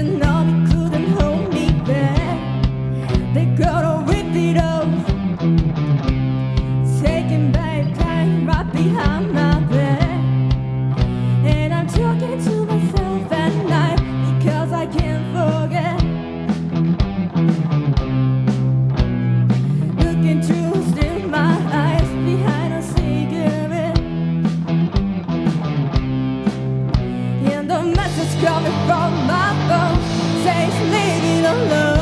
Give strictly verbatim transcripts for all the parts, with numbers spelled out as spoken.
Said no, they couldn't hold me back. They gotta rip it off, taking back time right behind my back. And I'm talking to myself at night because I can't forget. Looking through still my eyes behind a cigarette, and the message coming from my phone says leave it alone.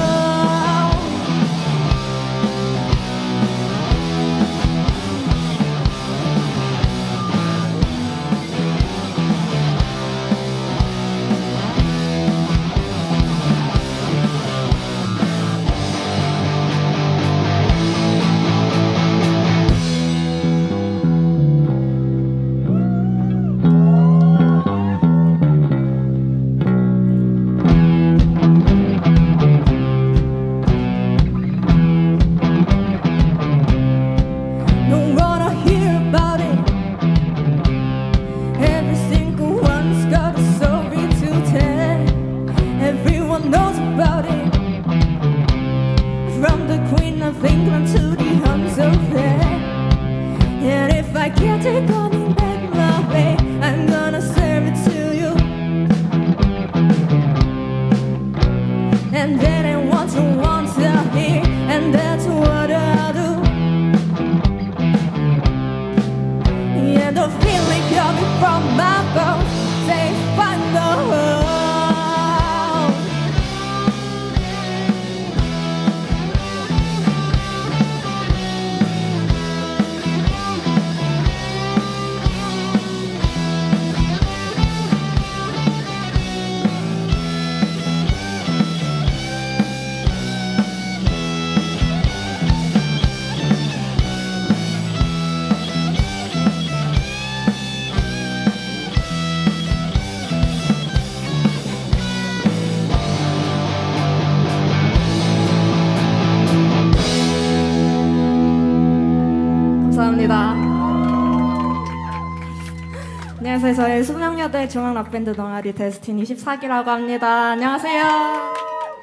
안녕하세요. 저희 숙명여대 중앙락밴드 동아리 데스티니 십사 기라고 합니다. 안녕하세요.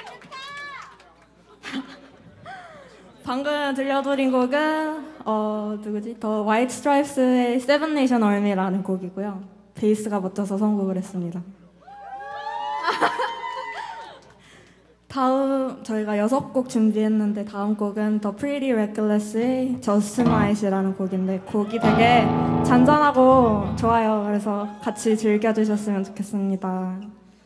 방금 들려드린 곡은 어 누구지? 더 화이트 스트라이프스의 세븐 네이션 얼미라는 곡이고요. 베이스가 멋져서 선곡을 했습니다. 다음 저희가 여섯 곡 준비했는데 다음 곡은 The Pretty Reckless의 Just Night이라는 곡인데 곡이 되게 잔잔하고 좋아요. 그래서 같이 즐겨주셨으면 좋겠습니다.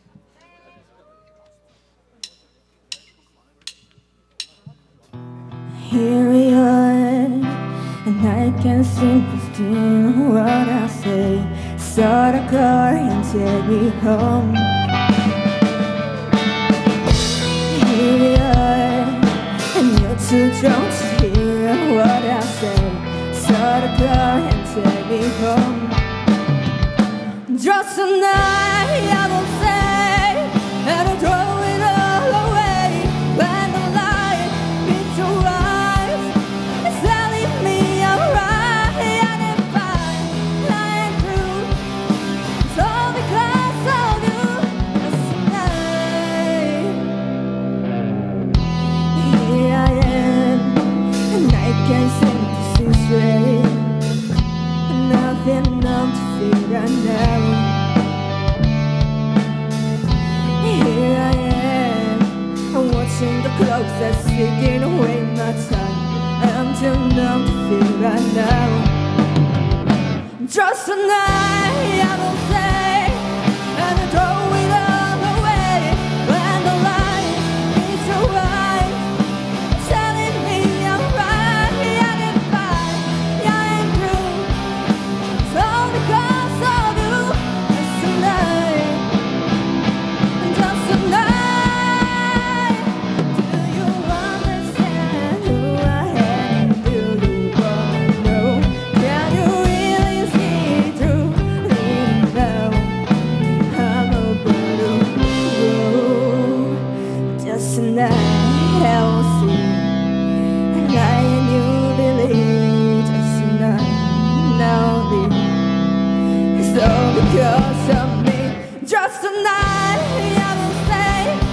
Here we are, and I can't seem to steal what I say. Start a car and take me home. Here we are, and you're too drunk to hear what I say. Start a car and take me home. Just tonight, I don't say, and I'll throw it all away. When the light hits your eyes, it's telling me I'm right, and if I'm lying through, it's all because of you. Just tonight, here I am, and I can't seem to see straight. Nothing numb to feel right now. Here I am, I'm watching the clocks that's ticking away my time. I'm too numb to feel right now. Just tonight, I don't say, and I throw it all away. When the light hits your eyes, telling me I'm right, and if I ain't through, it's all because of you. Just tonight, just tonight. Do you understand who I am? Do you wanna know? Can you really see through me now? I'm over you. Just tonight, I will see, and I and you believe. Just tonight, now leave. It's all because of me. Just tonight, I will say.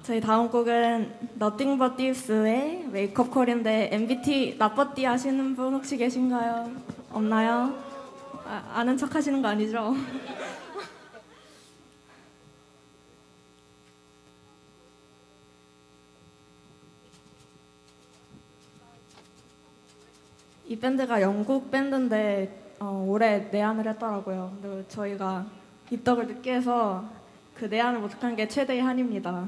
저희 다음 곡은 Nothing But Thieves의 메이크업 콜인데 엠비티 나빠띠 아시는 분 혹시 계신가요? 없나요? 아, 아는 척 하시는 거 아니죠? 이 밴드가 영국 밴드인데 어, 올해 내한을 했더라고요. 근데 저희가 입덕을 늦게 해서 그 내한을 못한 게 최대의 한입니다.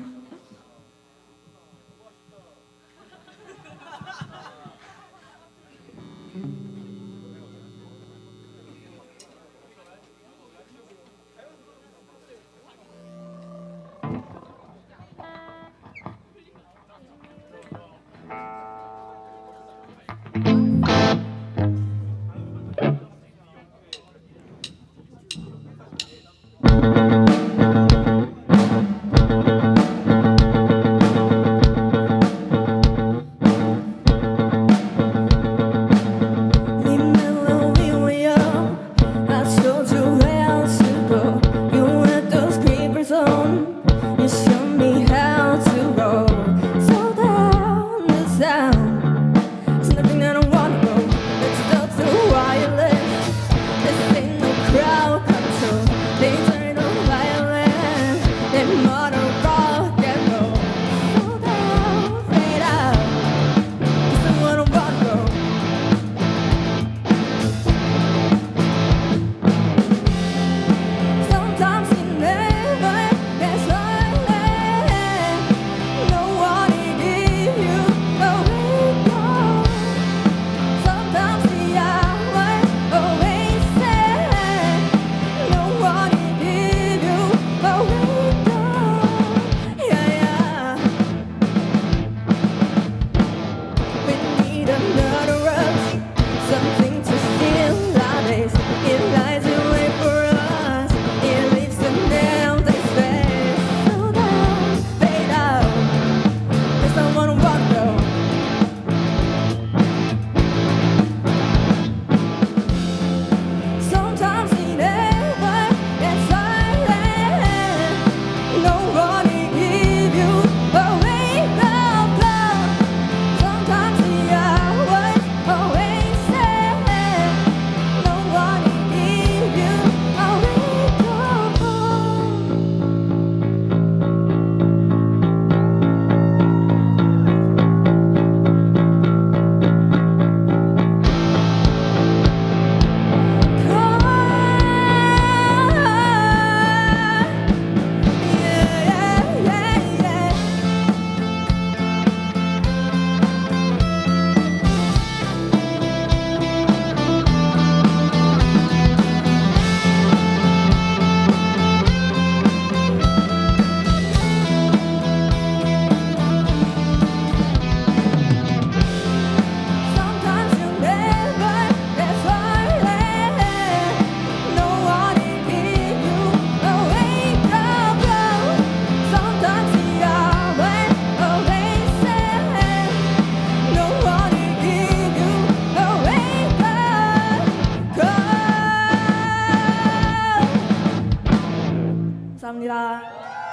감사합니다.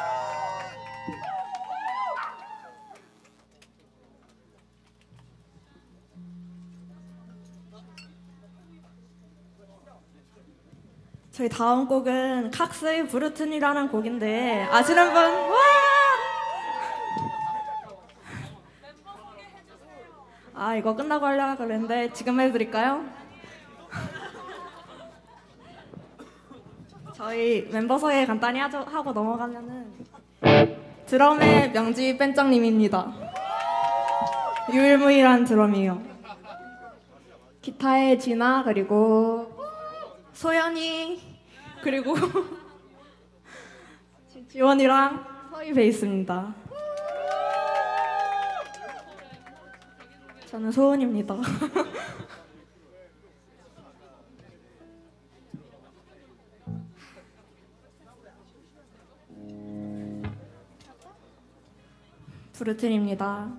저희 다음 곡은 칵스의 브루튼이라는 곡인데 아시는 분? 와! 아 이거 끝나고 하려고 그랬는데 지금 해드릴까요? 저희 멤버 소개 간단히 하죠, 하고 넘어가면은 드럼의 명지 뺀짱님입니다. 유일무이한 드럼이요. 기타의 진아 그리고 소연이 그리고 지원이랑 서희 베이스입니다. 저는 소은입니다. 브루튼입니다.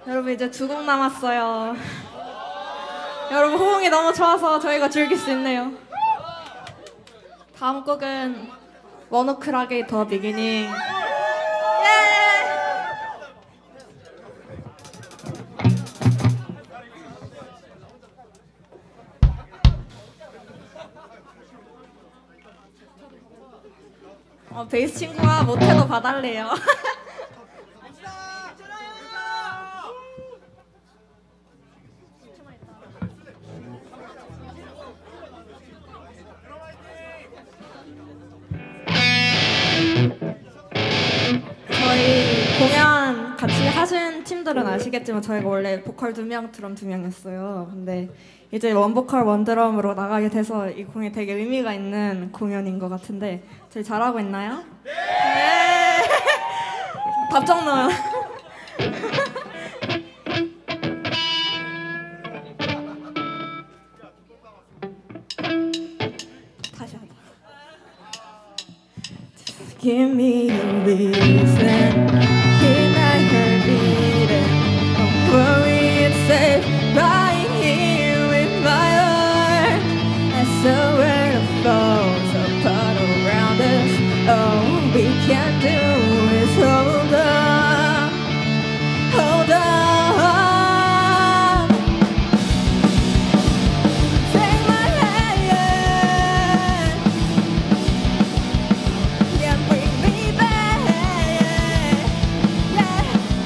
여러분 이제 두 곡 남았어요. 여러분 호응이 너무 좋아서 저희가 즐길 수 있네요. 다음 곡은 원오크락의 더 비기닝. 어, 베이스 친구가 못해도 봐달래요. 저희 공연 같이 하신 팀들은 아시겠지만 저희가 원래 보컬 두 명, 드럼 두 명이었어요. 근데 이제 원보컬 원드럼으로 나가게 돼서 이 공연이 되게 의미가 있는 공연인 것 같은데 저희 잘하고 있나요? 네! 네! 답정 넣어요. 다시 하자. Give me a reason. Keep my heart beating. Don't worry, it's safe right here with my heart. And somewhere the falls apart around us. All we can do is hold on, hold on. Take my hand, yeah, bring me back, yeah.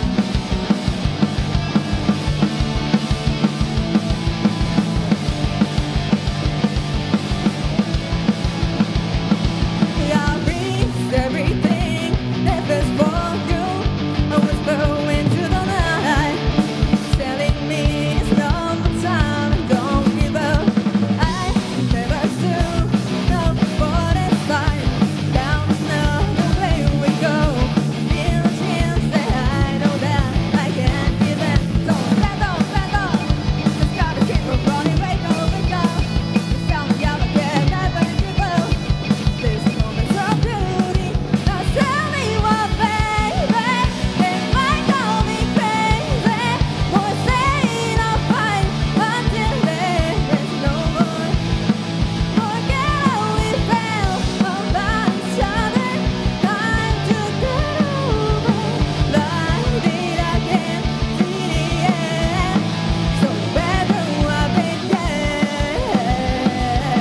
I risked everything that was for you. I was going to the night, telling me it's not the time and don't give up. I never stood up for this fight. Down is not the way we go. Feel a chance that I know that I can't give in. So stand up, stand up. Just gotta keep on running, wake up, wake up. Just tell me how I can never give up. This moment's of beauty. Now tell me what, baby. It might call me crazy. Boy, saying I'll fight until there is no more. Forget how we felt about each other. Time to get over. Light it again, see the end. So better I've been dead.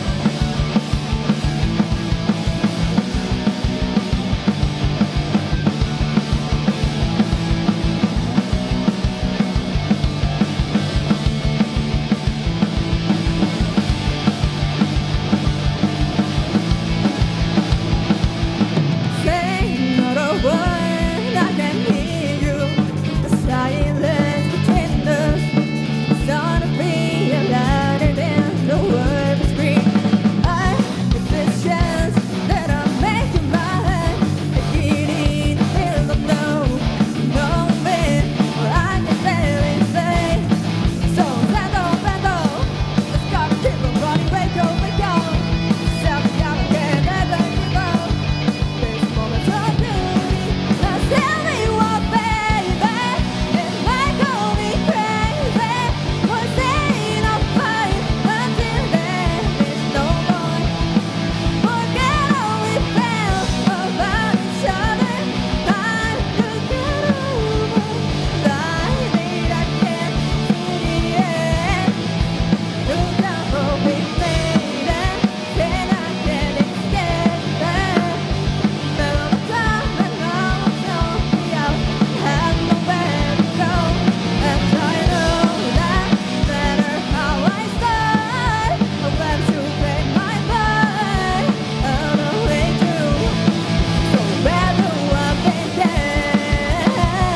Say not a word, I can hear you. The silence between us is gonna be louder than the word we scream. I get this chance that I'm making mine. I get in the middle of no, no man, but I can barely say. So stand up, stand up. Just gotta keep on running, wake up, wake up. Tell me how I can never give up. This moment's of beauty. Now tell me what, baby. It might call me crazy. For saying I'll fight until there is no more. Forget how we felt about each other. Time to get over. Light it again, see the end. Look down for me, baby. Then I can escape. Never time and I'm so young. Have nowhere to go. And I know that no matter how I start, I'm glad to break my mind. All the way through. So better I've been dead.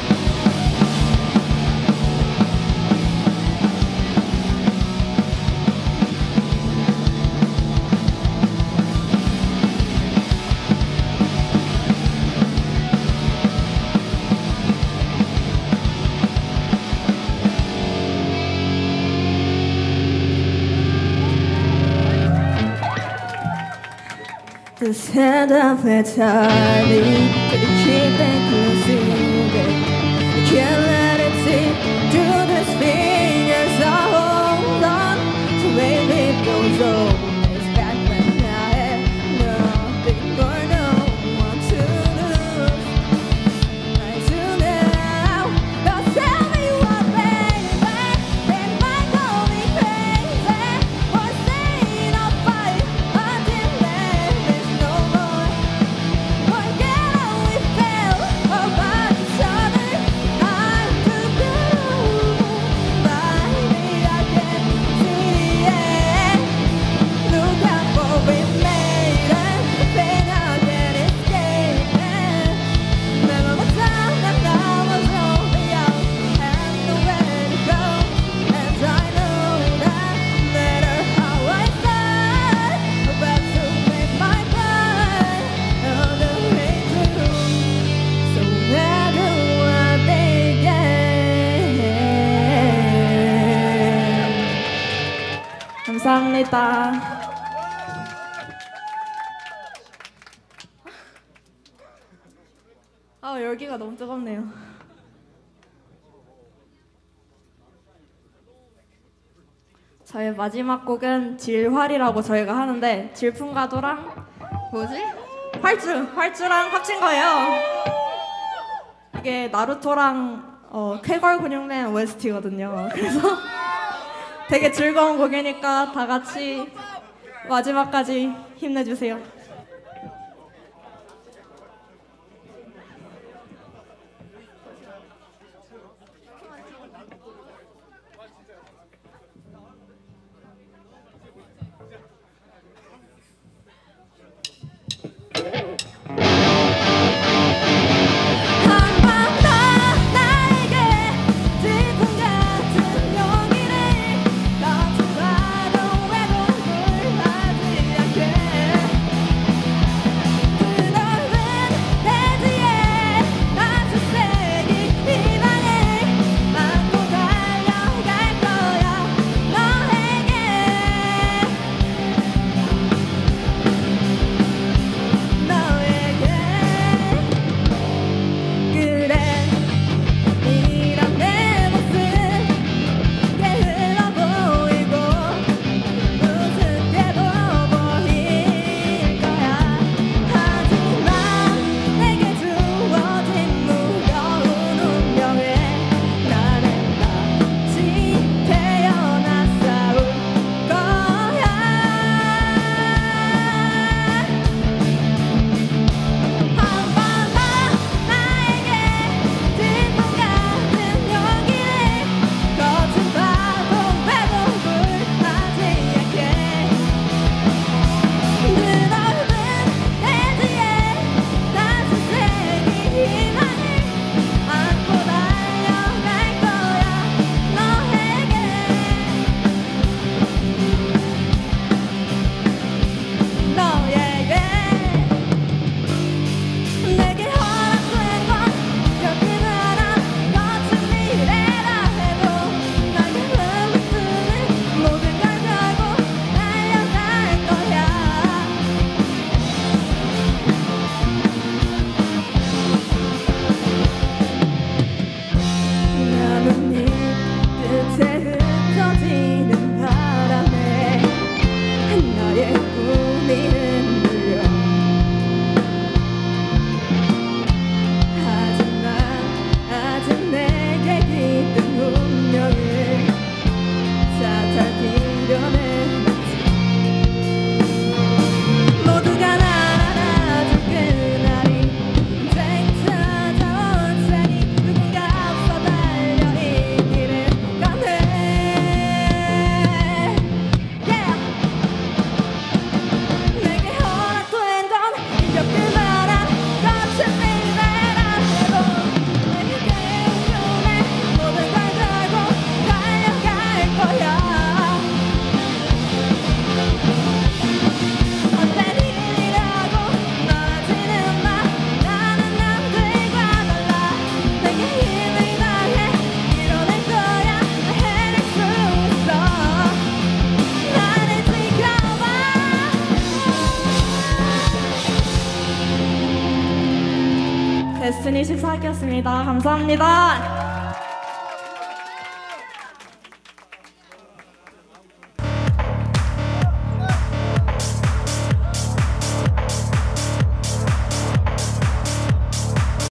To stand up entirely, to keep it close to you, babe. Can't let it 여기가 너무 뜨겁네요. 저의 마지막 곡은 질활이라고 저희가 하는데 질풍가도랑 뭐지? 활주! 활주랑 합친 거예요. 이게 나루토랑 어, 쾌걸 근육맨 오에스티거든요. 그래서 되게 즐거운 곡이니까 다 같이 마지막까지 힘내주세요. 데스티니 십사 학기였습니다. 감사합니다.